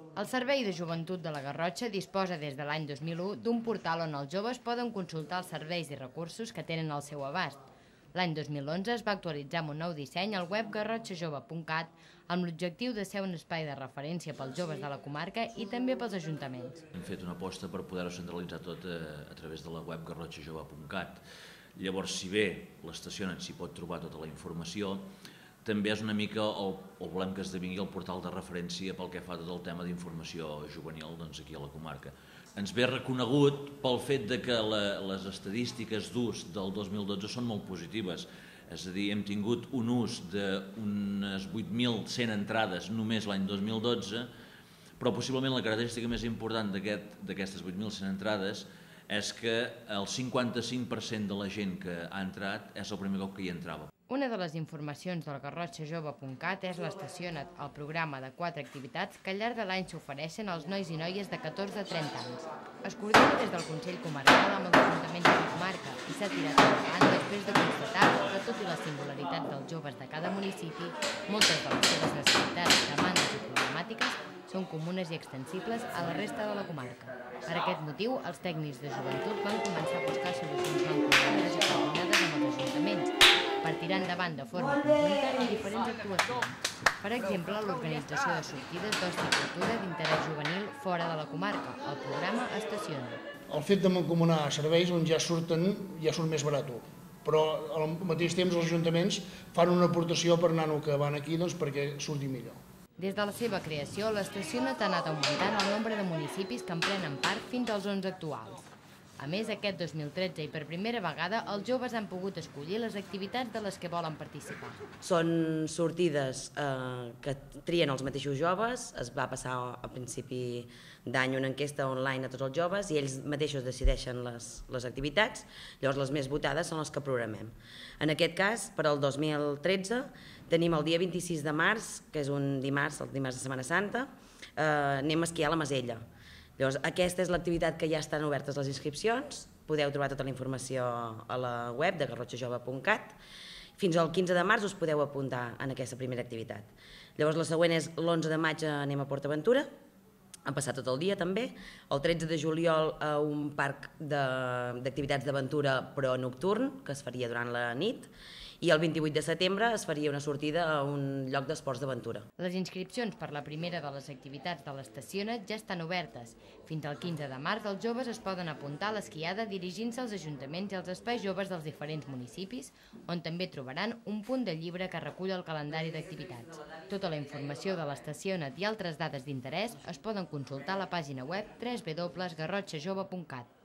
El Servei de Joventut de la Garrotxa disposa des de l'any 2001 d'un portal on els joves poden consultar els serveis i recursos que tenen al seu abast. L'any 2011 es va actualitzar amb un nou disseny al web garrotxajove.cat amb l'objectiu de ser un espai de referència pels joves de la comarca i també pels ajuntaments. Hem fet una aposta per poder-ho centralitzar tot a través de la web garrotxajove.cat. Llavors, si bé l'estació s'hi pot trobar tota la informació, també és una mica, o volem que esdevingui el portal de referència pel que fa a tot el tema d'informació juvenil aquí a la comarca. Ens ve reconegut pel fet que les estadístiques d'ús del 2012 són molt positives, és a dir, hem tingut un ús d'unes 8.100 entrades només l'any 2012, però possiblement la característica més important d'aquestes 8.100 entrades és que el 55% de la gent que ha entrat és el primer cop que hi entrava. Una de les informacions del garrotxajove.cat és l'Estaciona't, el programa de 4 activitats que al llarg de l'any s'ofereixen als nois i noies de 14 a 30 anys. Es coordina des del Consell Comarcal amb els ajuntaments de la comarca i s'ha tirat endavant després de constatar que, tot i les singularitats dels joves de cada municipi, moltes de les seves necessitats, demandes i problemàtiques són comunes i extensibles a la resta de la comarca. Per aquest motiu, els tècnics de joventut van començar a buscar solucions mancomunades i coordinades amb els ajuntaments per tirar endavant de forma conjunta en diferents actuacions. Per exemple, l'organització de sortides d'oci i cultura d'interès juvenil fora de la comarca, el programa Estaciona. El fet de mancomunar serveis on ja surt més barat, però al mateix temps els ajuntaments fan una aportació per nano que van aquí perquè surti millor. Des de la seva creació, l'Estaciona ha anat augmentant el nombre de municipis que en prenen part fins als 11 actuals. A més, aquest 2013 i per primera vegada, els joves han pogut escollir les activitats de les que volen participar. Són sortides que trien els mateixos joves, es va passar a principi d'any una enquesta online a tots els joves i ells mateixos decideixen les activitats, llavors les més votades són les que programem. En aquest cas, per al 2013, tenim el dia 26 de març, que és un dimarts, el dimarts de Setmana Santa, anem a esquiar a la Masella. Llavors, aquesta és l'activitat que ja estan obertes les inscripcions, podeu trobar tota la informació a la web de garrotxajove.cat. Fins al 15 de març us podeu apuntar en aquesta primera activitat. Llavors, la següent és l'11 de maig anem a PortAventura, han passat tot el dia també, el 13 de juliol a un parc d'activitats d'aventura però nocturn, que es faria durant la nit, i el 28 de setembre es faria una sortida a un lloc d'esports d'aventura. Les inscripcions per la primera de les activitats de l'Estaciona't ja estan obertes. Fins al 15 de març els joves es poden apuntar a l'esquiada dirigint-se als ajuntaments i als espais joves dels diferents municipis, on també trobaran un punt de llibre que recull el calendari d'activitats. Tota la informació de l'Estaciona't i altres dades d'interès es poden consultar a la pàgina web www.garrotxajove.cat.